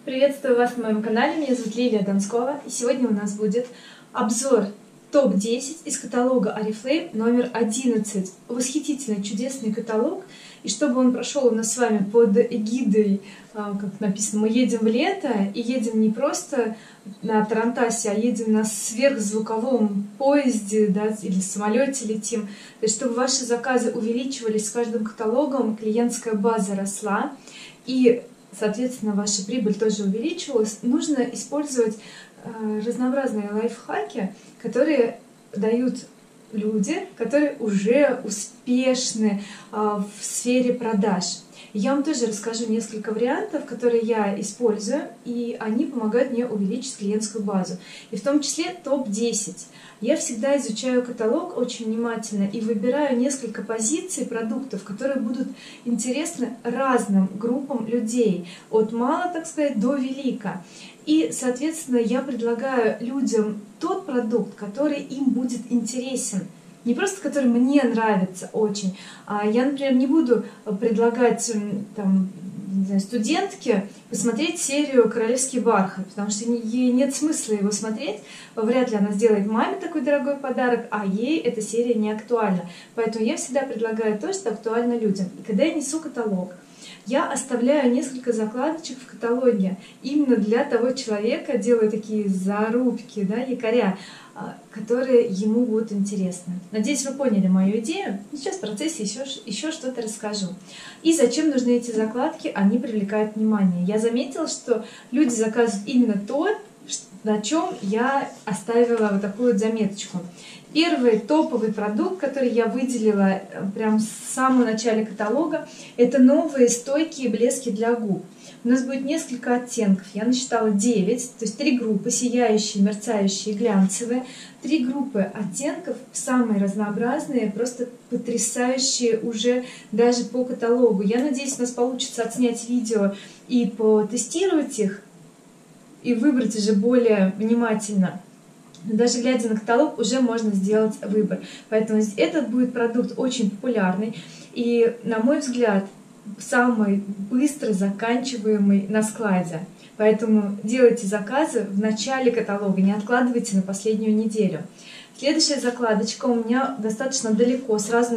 Приветствую вас на моем канале, меня зовут Лилия Донскова, и сегодня у нас будет обзор топ-10 из каталога Oriflame номер 11. Восхитительный, чудесный каталог, и чтобы он прошел у нас с вами под эгидой, как написано, мы едем в лето, и едем не просто на тарантасе, а едем на сверхзвуковом поезде, да, или самолете летим. То есть, чтобы ваши заказы увеличивались с каждым каталогом, клиентская база росла, и соответственно, ваша прибыль тоже увеличивалась, нужно использовать разнообразные лайфхаки, которые дают люди, которые уже успешны в сфере продаж. Я вам тоже расскажу несколько вариантов, которые я использую, и они помогают мне увеличить клиентскую базу. И в том числе топ-10. Я всегда изучаю каталог очень внимательно и выбираю несколько позиций продуктов, которые будут интересны разным группам людей, от мала, так сказать, до велика. И, соответственно, я предлагаю людям тот продукт, который им будет интересен. Не просто который мне нравится очень. Я, например, не буду предлагать там, не знаю, студентке посмотреть серию «Королевский бархат», потому что ей нет смысла его смотреть. Вряд ли она сделает маме такой дорогой подарок, а ей эта серия не актуальна. Поэтому я всегда предлагаю то, что актуально людям. И когда я несу каталог, я оставляю несколько закладочек в каталоге именно для того человека, делаю такие зарубки, да, якоря, которые ему будут интересны. Надеюсь, вы поняли мою идею. Сейчас в процессе еще что-то расскажу. И зачем нужны эти закладки? Они привлекают внимание. Я заметила, что люди заказывают именно то, на чем я оставила вот такую вот заметочку. Первый топовый продукт, который я выделила прям в самом начале каталога, это новые стойкие блески для губ. У нас будет несколько оттенков. Я насчитала 9, то есть 3 группы: сияющие, мерцающие, глянцевые. 3 группы оттенков, самые разнообразные, просто потрясающие уже даже по каталогу. Я надеюсь, у нас получится отснять видео и потестировать их, и выбрать уже более внимательно. Даже глядя на каталог, уже можно сделать выбор. Поэтому этот будет продукт очень популярный и, на мой взгляд, самый быстро заканчиваемый на складе. Поэтому делайте заказы в начале каталога, не откладывайте на последнюю неделю. Следующая закладочка у меня достаточно далеко, сразу на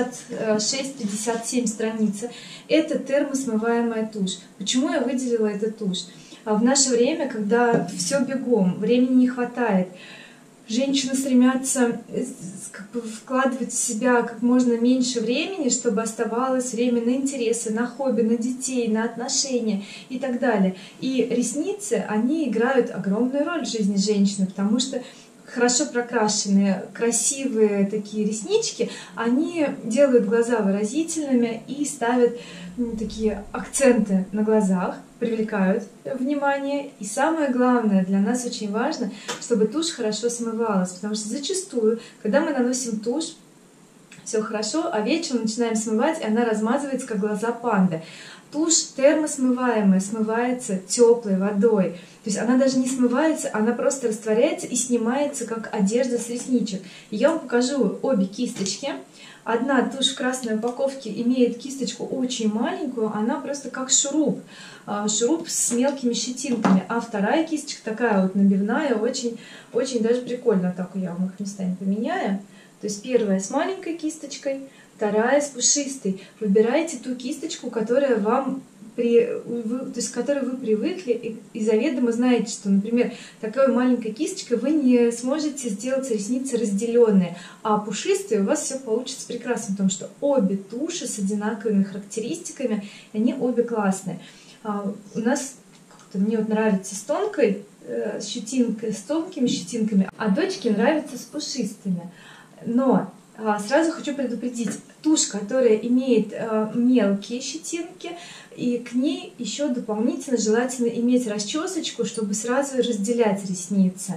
56-57 страницы. Это термосмываемая тушь. Почему я выделила эту тушь? В наше время, когда все бегом, времени не хватает, женщины стремятся вкладывать в себя как можно меньше времени, чтобы оставалось время на интересы, на хобби, на детей, на отношения и так далее. И ресницы, они играют огромную роль в жизни женщины, потому что хорошо прокрашенные, красивые такие реснички, они делают глаза выразительными и ставят такие акценты на глазах, привлекают внимание. И самое главное, для нас очень важно, чтобы тушь хорошо смывалась, потому что зачастую, когда мы наносим тушь, все хорошо, а вечером начинаем смывать, и она размазывается, как глаза панды. Тушь термосмываемая, смывается теплой водой. То есть она даже не смывается, она просто растворяется и снимается, как одежда с ресничек. И я вам покажу обе кисточки. Одна тушь в красной упаковке имеет кисточку очень маленькую, она просто как шуруп. Шуруп с мелкими щетинками. А вторая кисточка такая вот набивная, очень даже прикольно. Так я вам их местами поменяю. То есть первая с маленькой кисточкой, вторая с пушистой. Выбирайте ту кисточку, которая вам к которой вы привыкли, и заведомо знаете, что, например, такой маленькой кисточкой вы не сможете сделать ресницы разделенные, а пушистые у вас все получится прекрасно, потому что обе туши с одинаковыми характеристиками, они обе классные. У нас мне вот нравится с тонкой щетинкой, с тонкими щетинками, а дочке нравится с пушистыми. Но сразу хочу предупредить, тушь, которая имеет мелкие щетинки, и к ней еще дополнительно желательно иметь расчесочку, чтобы сразу разделять ресницы,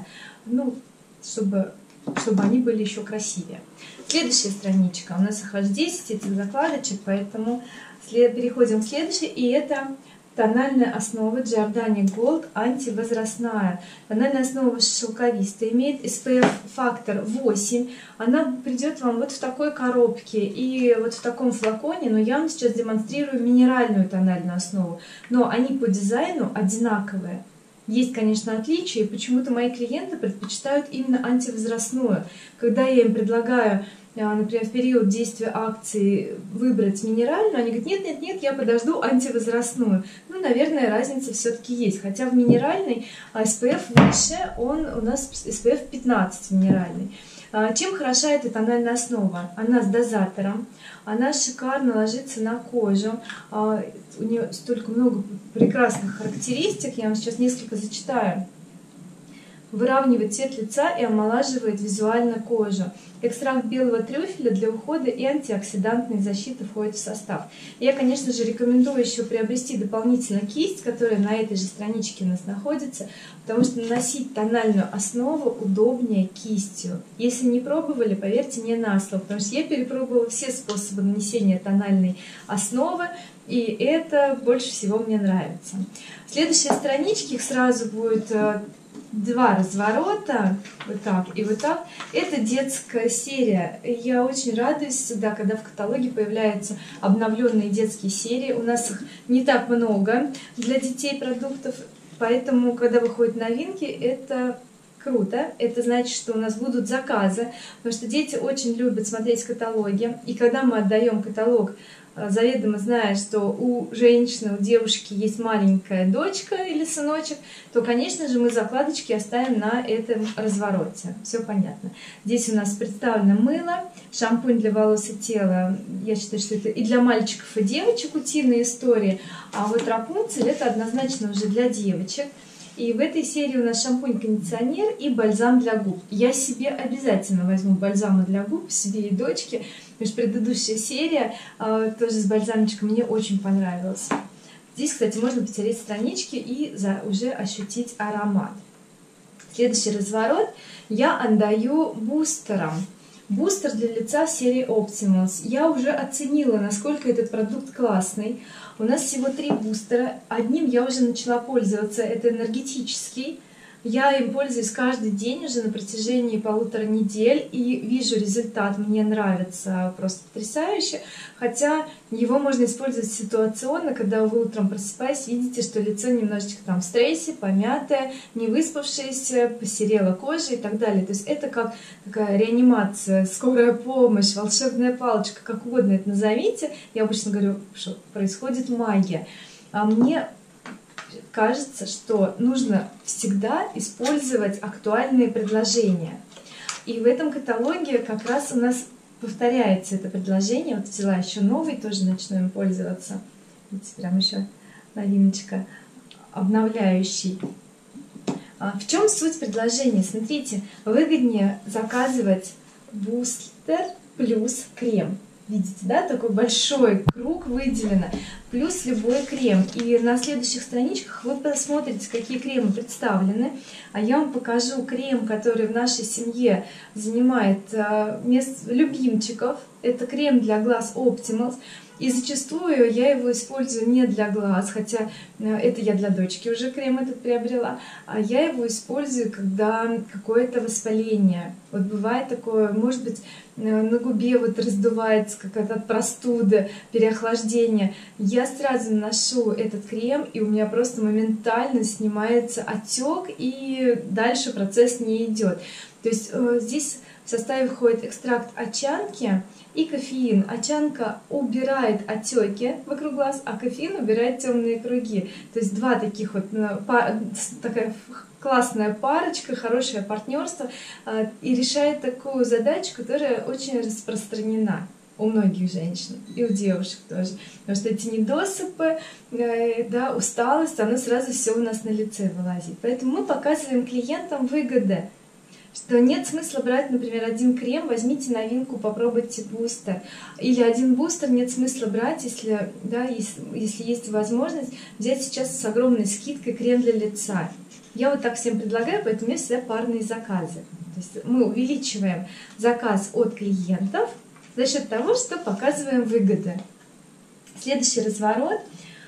чтобы они были еще красивее. Следующая страничка. У нас их аж 10 этих закладочек, поэтому переходим к следующей, и это тональная основа Giordani Gold антивозрастная. Тональная основа шелковистая, имеет SPF-фактор 8. Она придет вам вот в такой коробке и вот в таком флаконе, но я вам сейчас демонстрирую минеральную тональную основу. Но они по дизайну одинаковые. Есть, конечно, отличия, и почему-то мои клиенты предпочитают именно антивозрастную. Когда я им предлагаю, например, в период действия акции выбрать минеральную, они говорят: нет, я подожду антивозрастную. Ну, наверное, разница все-таки есть. Хотя в минеральной SPF выше, он у нас SPF 15 минеральный. Чем хороша эта тональная основа? Она с дозатором, она шикарно ложится на кожу, у нее столько много прекрасных характеристик, я вам сейчас несколько зачитаю. Выравнивает цвет лица и омолаживает визуально кожу. Экстракт белого трюфеля для ухода и антиоксидантной защиты входит в состав. Я, конечно же, рекомендую еще приобрести дополнительно кисть, которая на этой же страничке у нас находится, потому что наносить тональную основу удобнее кистью. Если не пробовали, поверьте мне на слово, потому что я перепробовала все способы нанесения тональной основы, и это больше всего мне нравится. Следующие странички, их сразу будет два разворота, вот так и вот так. Это детская серия. Я очень радуюсь всегда, когда в каталоге появляются обновленные детские серии. У нас их не так много для детей продуктов, поэтому, когда выходят новинки, это круто. Это значит, что у нас будут заказы, потому что дети очень любят смотреть каталоги. И когда мы отдаем каталог, заведомо зная, что у женщины, у девушки есть маленькая дочка или сыночек, то, конечно же, мы закладочки оставим на этом развороте. Все понятно. Здесь у нас представлено мыло, шампунь для волос и тела. Я считаю, что это и для мальчиков, и девочек утиные истории. А вот Рапунцель — это однозначно уже для девочек. И в этой серии у нас шампунь-кондиционер и бальзам для губ. Я себе обязательно возьму бальзамы для губ, себе и дочке, потому что предыдущая серия тоже с бальзамчиком мне очень понравилась. Здесь, кстати, можно потереть странички и уже ощутить аромат. Следующий разворот я отдаю бустером. Бустер для лица серии Optimals. Я уже оценила, насколько этот продукт классный. У нас всего 3 бустера. Одним я уже начала пользоваться. Это энергетический. Я им пользуюсь каждый день уже на протяжении 1,5 недели и вижу результат. Мне нравится просто потрясающе. Хотя его можно использовать ситуационно, когда вы утром просыпаясь, видите, что лицо немножечко там в стрессе, помятое, не выспавшееся, посерела кожа и так далее. То есть это как такая реанимация, скорая помощь, волшебная палочка, как угодно это назовите. Я обычно говорю, что происходит магия. А мне кажется, что нужно всегда использовать актуальные предложения. И в этом каталоге как раз у нас повторяется это предложение. Вот взяла еще новый, тоже начну им пользоваться. Видите, прям еще новиночка, обновляющий. В чем суть предложения? Смотрите, выгоднее заказывать бустер плюс крем. Видите, да, такой большой круг выделено, плюс любой крем. И на следующих страничках вы посмотрите, какие кремы представлены. А я вам покажу крем, который в нашей семье занимает место любимчиков. Это крем для глаз Optimals. И зачастую я его использую не для глаз, хотя это я для дочки уже крем этот приобрела, а я его использую, когда какое-то воспаление. Вот бывает такое, может быть, на губе вот раздувается какая-то простуда, переохлаждение. Я сразу наношу этот крем, и у меня просто моментально снимается отек, и дальше процесс не идет. То есть здесь в составе входит экстракт очанки и кофеин. Очанка убирает отеки вокруг глаз, а кофеин убирает темные круги. То есть два таких вот, такая классная парочка, хорошее партнерство, и решает такую задачу, которая очень распространена у многих женщин и у девушек тоже. Потому что эти недосыпы, да, усталость, она сразу все у нас на лице вылазит. Поэтому мы показываем клиентам выгоды, что нет смысла брать, например, один крем, возьмите новинку, попробуйте бустер. Или один бустер нет смысла брать, если, да, если есть возможность взять сейчас с огромной скидкой крем для лица. Я вот так всем предлагаю, поэтому у меня всегда парные заказы. То есть мы увеличиваем заказ от клиентов за счет того, что показываем выгоды. Следующий разворот.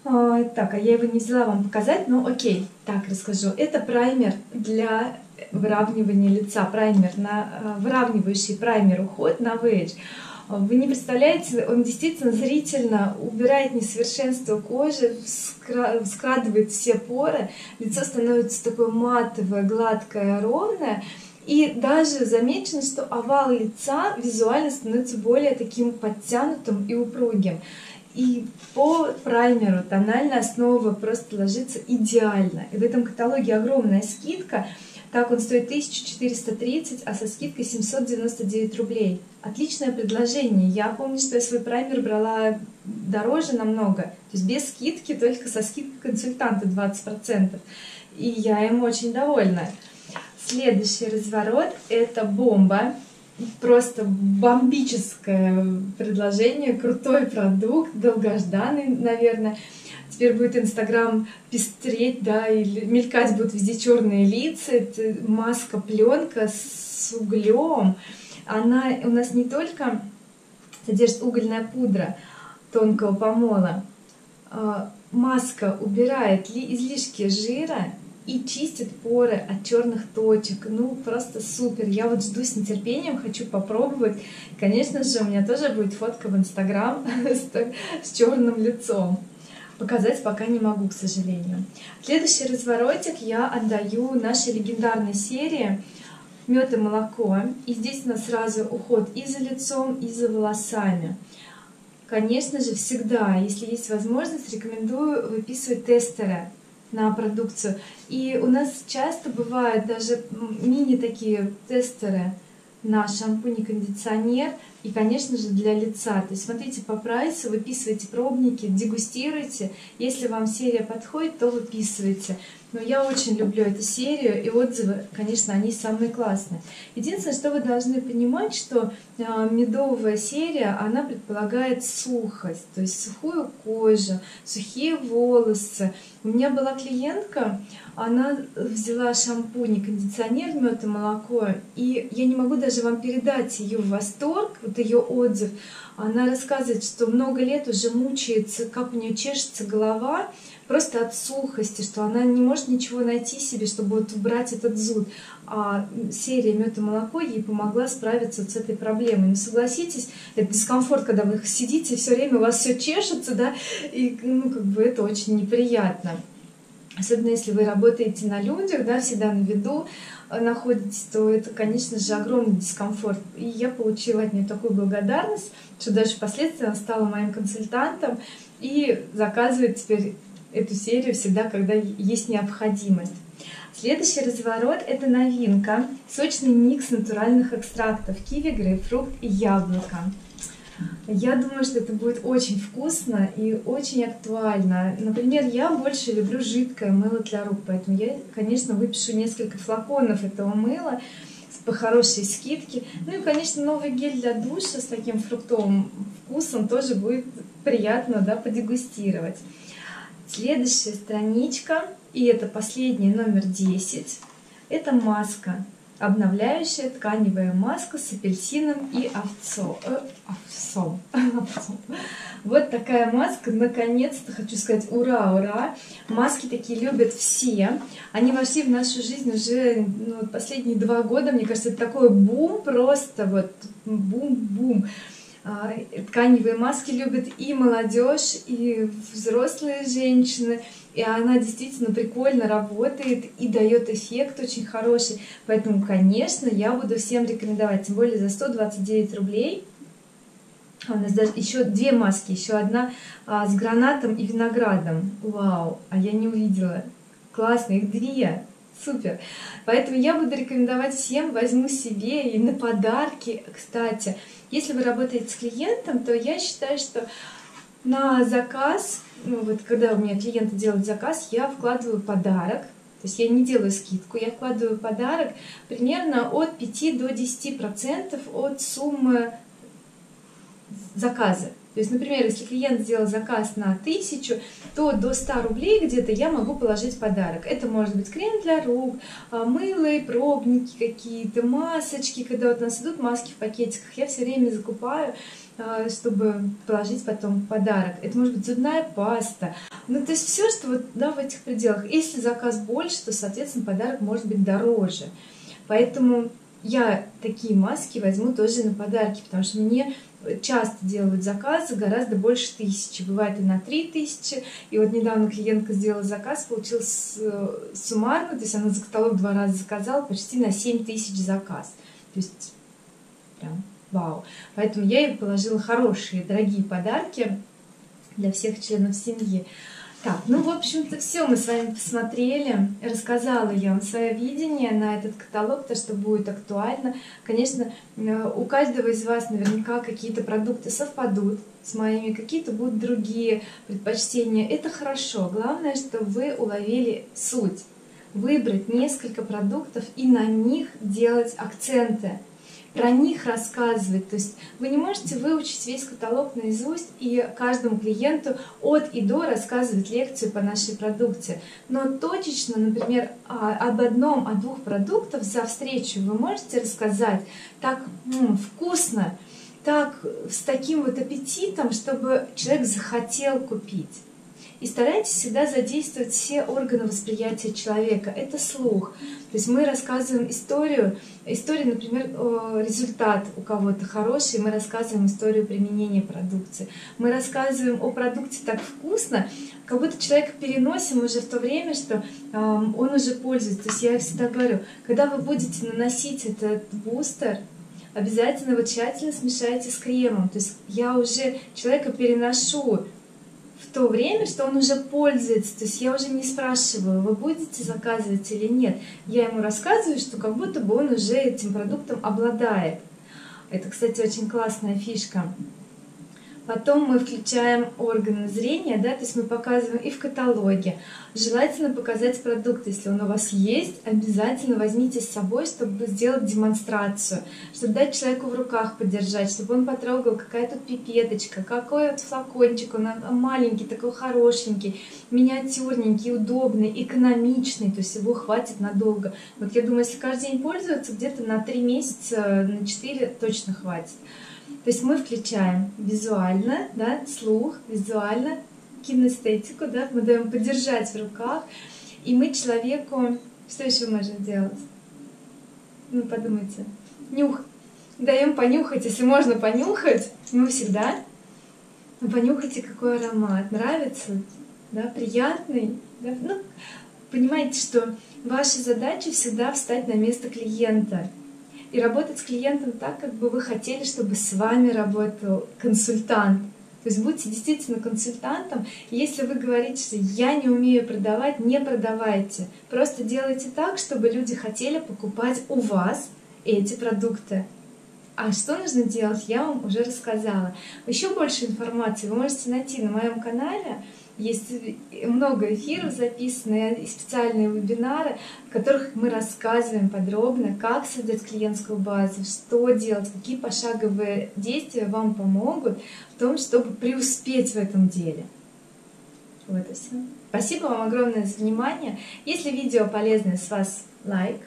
Так, а я его не взяла вам показать, но окей, так расскажу. Это праймер для выравнивания лица, праймер на выравнивающий праймер уход на Вейдж. Вы не представляете, он действительно зрительно убирает несовершенство кожи, скрадывает все поры, лицо становится такое матовое, гладкое, ровное. И даже замечено, что овал лица визуально становится более таким подтянутым и упругим. И по праймеру тональная основа просто ложится идеально. И в этом каталоге огромная скидка. Так он стоит 1430, а со скидкой 799 рублей. Отличное предложение. Я помню, что я свой праймер брала дороже намного. То есть без скидки, только со скидкой консультанта 20%. И я им очень довольна. Следующий разворот — это бомба. Просто бомбическое предложение, крутой продукт, долгожданный, наверное. Теперь будет Инстаграм пестреть, да, и мелькать будут везде черные лица. Это маска-пленка с углем. Она у нас не только содержит угольная пудра тонкого помола. Маска убирает излишки жира и чистит поры от черных точек. Ну, просто супер. Я вот жду с нетерпением, хочу попробовать. Конечно же, у меня тоже будет фотка в Инстаграм с черным лицом. Показать пока не могу, к сожалению. Следующий разворотик я отдаю нашей легендарной серии «Мед и молоко». И здесь у нас сразу уход и за лицом, и за волосами. Конечно же, всегда, если есть возможность, рекомендую выписывать тестеры на продукцию. И у нас часто бывают даже мини такие тестеры на шампунь и кондиционер, и, конечно же, для лица. То есть смотрите по прайсу, выписывайте пробники, дегустируйте. Если вам серия подходит, то выписывайте. Но я очень люблю эту серию, и отзывы, конечно, они самые классные. Единственное, что вы должны понимать, что медовая серия, она предполагает сухость, то есть сухую кожу, сухие волосы. У меня была клиентка, она взяла шампунь и кондиционер «Мед и молоко», и я не могу даже вам передать ее восторг, вот ее отзыв. Она рассказывает, что много лет уже мучается, как у нее чешется голова, просто от сухости, что она не может ничего найти себе, чтобы вот убрать этот зуд. А серия «Мед и молоко» ей помогла справиться вот с этой проблемой. Но согласитесь, это дискомфорт, когда вы сидите, все время у вас все чешется, да, и ну, как бы это очень неприятно. Особенно если вы работаете на людях, да, всегда на виду находитесь, то это, конечно же, огромный дискомфорт. И я получила от нее такую благодарность, что даже впоследствии она стала моим консультантом и заказывает теперь эту серию всегда, когда есть необходимость. Следующий разворот — это новинка. Сочный микс натуральных экстрактов: киви, грейпфрут и яблоко. Я думаю, что это будет очень вкусно и очень актуально. Например, я больше люблю жидкое мыло для рук, поэтому я, конечно, выпишу несколько флаконов этого мыла по хорошей скидке. Ну и, конечно, новый гель для душа с таким фруктовым вкусом тоже будет приятно, да, подегустировать. Следующая страничка, и это последний, номер 10, это маска. Обновляющая тканевая маска с апельсином и овсом. Вот такая маска, наконец-то, хочу сказать, ура, ура! Маски такие любят все. Они вошли в нашу жизнь уже последние 2 года. Мне кажется, это такой бум, просто вот бум-бум. Тканевые маски любят и молодежь, и взрослые женщины. И она действительно прикольно работает и дает эффект очень хороший. Поэтому, конечно, я буду всем рекомендовать. Тем более за 129 рублей. У нас даже еще 2 маски. Еще одна с гранатом и виноградом. Вау! А я не увидела. Классно, их 2. Супер! Поэтому я буду рекомендовать всем, возьму себе и на подарки. Кстати, если вы работаете с клиентом, то я считаю, что на заказ, ну вот когда у меня клиенты делают заказ, я вкладываю подарок. То есть я не делаю скидку, я вкладываю подарок примерно от 5 до 10% от суммы заказа. То есть, например, если клиент сделал заказ на 1000, то до 100 рублей где-то я могу положить подарок. Это может быть крем для рук, мыло, пробники какие-то, масочки. Когда вот у нас идут маски в пакетиках, я все время закупаю чтобы положить потом в подарок. Это может быть зубная паста. Ну, то есть все, что вот, да, в этих пределах. Если заказ больше, то, соответственно, подарок может быть дороже. Поэтому я такие маски возьму тоже на подарки, потому что мне часто делают заказы гораздо больше 1000. Бывает и на 3000. И вот недавно клиентка сделала заказ, получилось суммарно, то есть она за каталог 2 раза заказала, почти на 7000 заказ. То есть прям вау. Поэтому я ей положила хорошие, дорогие подарки для всех членов семьи. Так, ну, в общем-то, все мы с вами посмотрели. Рассказала я вам свое видение на этот каталог, то, что будет актуально. Конечно, у каждого из вас наверняка какие-то продукты совпадут с моими, какие-то будут другие предпочтения. Это хорошо. Главное, что вы уловили суть. Выбрать несколько продуктов и на них делать акценты. Про них рассказывать. То есть вы не можете выучить весь каталог наизусть и каждому клиенту от и до рассказывать лекцию по нашей продукции. Но точечно, например, об одном, о 2 продуктах за встречу вы можете рассказать так вкусно, так с таким вот аппетитом, чтобы человек захотел купить. И старайтесь всегда задействовать все органы восприятия человека. Это слух. То есть мы рассказываем историю, например, результат у кого-то хороший, мы рассказываем историю применения продукции. Мы рассказываем о продукте так вкусно, как будто человека переносим уже в то время, что он уже пользуется. То есть я всегда говорю, когда вы будете наносить этот бустер, обязательно его тщательно смешайте с кремом. То есть я уже человека переношу в то время, что он уже пользуется. То есть я уже не спрашиваю, вы будете заказывать или нет. Я ему рассказываю, что как будто бы он уже этим продуктом обладает. Это, кстати, очень классная фишка. Потом мы включаем органы зрения, да, то есть мы показываем и в каталоге. Желательно показать продукт, если он у вас есть, обязательно возьмите с собой, чтобы сделать демонстрацию, чтобы дать человеку в руках подержать, чтобы он потрогал, какая тут пипеточка, какой вот флакончик, он маленький, такой хорошенький, миниатюрненький, удобный, экономичный, то есть его хватит надолго. Вот я думаю, если каждый день пользоваться, где-то на 3 месяца, на 4 точно хватит. То есть мы включаем визуально, да, слух, визуально, кинестетику, да, мы даем подержать в руках, и мы человеку, что еще можем делать? Ну, подумайте, нюх, даем понюхать, если можно понюхать, ну, всегда, ну, понюхайте, какой аромат, нравится, да, приятный, да? Ну, понимаете, что ваша задача всегда встать на место клиента и работать с клиентом так, как бы вы хотели, чтобы с вами работал консультант. То есть будьте действительно консультантом. Если вы говорите, что я не умею продавать, не продавайте. Просто делайте так, чтобы люди хотели покупать у вас эти продукты. А что нужно делать, я вам уже рассказала. Еще больше информации вы можете найти на моем канале. Есть много эфиров записано и специальные вебинары, в которых мы рассказываем подробно, как создать клиентскую базу, что делать, какие пошаговые действия вам помогут в том, чтобы преуспеть в этом деле. Вот и все. Спасибо вам огромное за внимание. Если видео полезное, с вас лайк.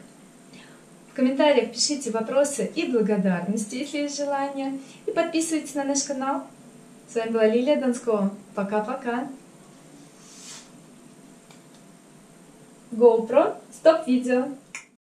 В комментариях пишите вопросы и благодарности, если есть желание. И подписывайтесь на наш канал. С вами была Лилия Донскова. Пока-пока. GoPro, стоп видео.